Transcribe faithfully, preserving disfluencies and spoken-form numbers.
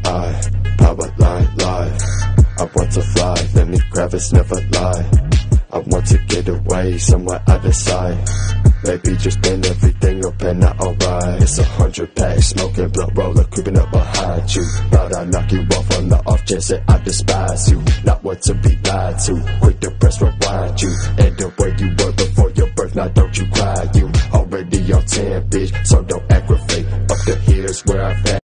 high, power line, lie. I want to fly, let me grab it, never lie. I want to get away, somewhere out of sight. Maybe just bend everything up and not alright. It's a hundred packs, smoking blunt roller, creeping up behind you. Thought I'd knock you off on the off chance that I despise you. Not one to be lied to, quick to press rewind you. And the way you were before your birth, now don't you cry. You already on ten, bitch, so don't aggravate. Up the hills where I've had